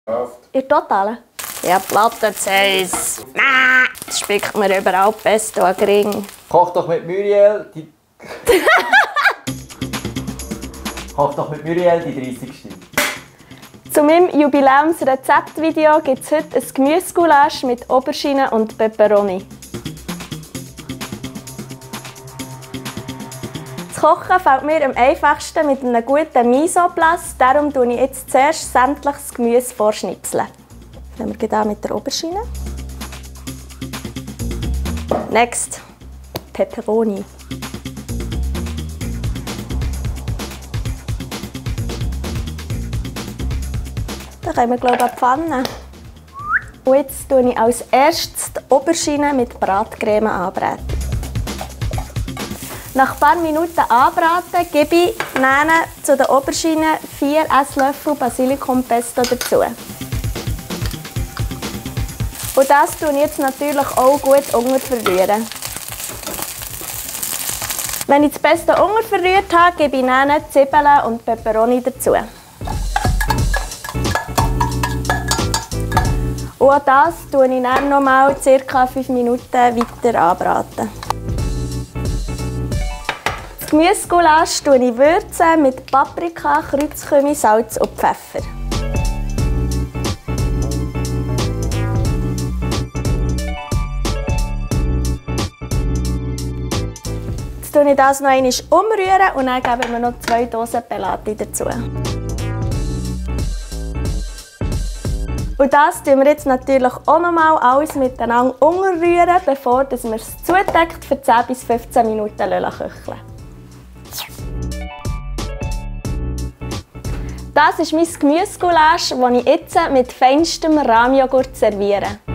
Ihr Totalen? Ja, Plattenzeis. Das schmeckt mir überall Pesto an Ring. Koch doch mit Muriel die... Koch doch mit Muriel die 30. Zu meinem Jubiläumsrezeptvideo gibt es heute ein Gemüsegulasch mit Aubergine und Peperoni. Das Kochen fällt mir am einfachsten mit einem guten Mise-en-place. Darum tue ich jetzt zuerst sämtliches Gemüse vorschnipseln. Fangen wir an mit der Aubergine. Next, Peperoni. Dann können wir, glaube ich, an die Pfanne. Und jetzt tue ich als erstes die Aubergine mit Bratcreme anbraten. Nach ein paar Minuten anbraten gebe ich zu den Auberginen 4 Esslöffel Basilikumpesto dazu. Und das tue ich jetzt natürlich auch gut unterverrühren. Wenn ich das Pesto unterverrührt habe, gebe ich dann Zwiebeln und Peperoni dazu. Und auch das tue ich dann noch mal ca. 5 Minuten weiter anbraten. Das Gemüsegulasch würze ich mit Paprika, Kreuzkümmel, Salz und Pfeffer. Jetzt rühre ich das noch einmal umrühren und dann geben wir noch 2 Dosen Pelati dazu. Und das tun wir jetzt natürlich auch noch mal alles miteinander umrühren, bevor wir es zudeckt für 10 bis 15 Minuten köcheln. Das ist mein Gemüsegulasch, das ich jetzt mit feinstem Rahmjoghurt serviere.